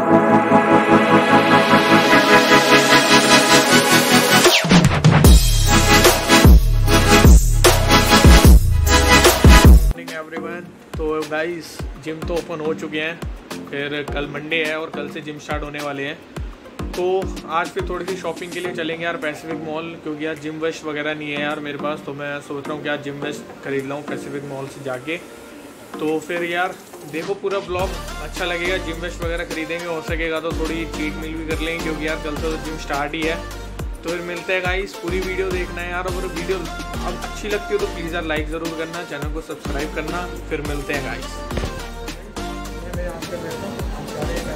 तो guys gym तो open हो चुके हैं, फिर कल मंडे है और कल से जिम स्टार्ट होने वाले हैं। तो आज फिर थोड़ी सी शॉपिंग के लिए चलेंगे यार पैसिफिक मॉल, क्योंकि यार जिम वेस्ट वगैरह नहीं है यार मेरे पास, तो मैं सोच रहा हूँ कि यार जिम वेस्ट खरीद लाऊँ पैसिफिक मॉल से जाके। तो फिर यार देखो पूरा ब्लॉग अच्छा लगेगा, जिम वेस्ट वगैरह खरीदेंगे, हो सकेगा तो थोड़ी चीट मील भी कर लेंगे, क्योंकि यार कल से तो जिम स्टार्ट ही है। तो फिर मिलते हैं गाइस, पूरी वीडियो देखना है यार, अगर वीडियो अब अच्छी लगती हो तो प्लीज़ यार लाइक ज़रूर करना, चैनल को सब्सक्राइब करना। फिर मिलते हैं गाइस। मैं यहाँ पे बैठा हूँ,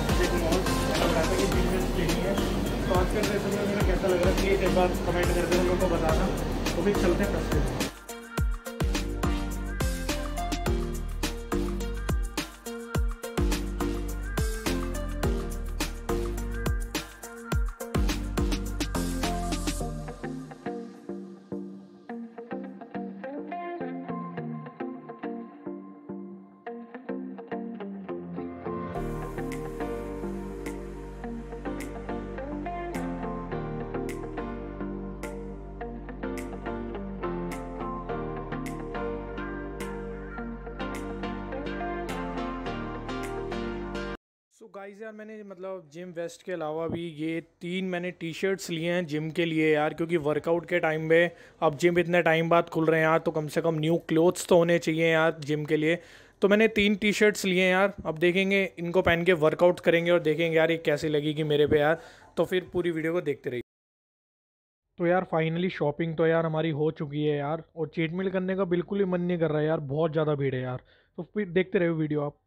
तो आज का ड्रेस में कैसा लग रहा है प्लीज़ एक बार कमेंट करके उन लोगों को बताना। तो फिर चलते हैं पैसे। गाइस यार मैंने मतलब जिम वेस्ट के अलावा भी ये 3 मैंने टी शर्ट्स लिए हैं जिम के लिए यार, क्योंकि वर्कआउट के टाइम पे अब जिम इतने टाइम बाद खुल रहे हैं यार, तो कम से कम न्यू क्लोथ्स तो होने चाहिए यार जिम के लिए। तो मैंने 3 टी शर्ट्स लिए हैं यार, अब देखेंगे इनको पहन के वर्कआउट करेंगे और देखेंगे यार ये कैसी लगेगी मेरे पे यार। तो फिर पूरी वीडियो को देखते रहिए। तो यार फाइनली शॉपिंग तो यार हमारी हो चुकी है यार, और चीट मील करने का बिल्कुल ही मन नहीं कर रहा है यार, बहुत ज़्यादा भीड़ है यार। तो फिर देखते रहिए वीडियो आप।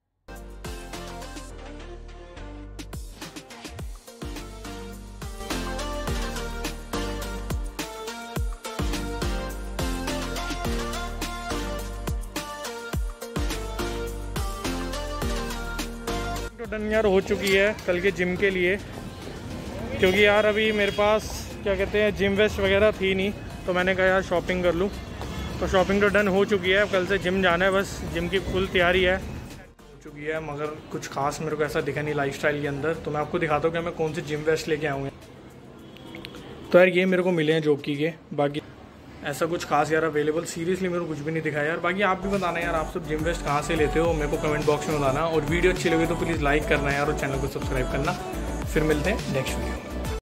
डन यार हो चुकी है कल के जिम के लिए, क्योंकि यार अभी मेरे पास क्या कहते हैं जिम वेस्ट वगैरह थी नहीं, तो मैंने कहा यार शॉपिंग कर लूँ। तो शॉपिंग तो डन हो चुकी है, कल से जिम जाना है, बस जिम की फुल तैयारी है हो चुकी है। मगर कुछ खास मेरे को ऐसा दिखा नहीं लाइफस्टाइल के अंदर, तो मैं आपको दिखाता हूँ कि मैं कौन से जिम वेस्ट लेके आऊँगा। तो यार ये मेरे को मिले हैं जॉकी के, बाकी ऐसा कुछ खास यार अवेलेबल सीरियसली मेरे को कुछ भी नहीं दिखाया यार। बाकी आप भी बताना यार आप सब जिम वेस्ट कहाँ से लेते हो, मेरे को कमेंट बॉक्स में बताना, और वीडियो अच्छी लगे तो प्लीज़ लाइक करना यार और चैनल को सब्सक्राइब करना। फिर मिलते हैं नेक्स्ट वीडियो में।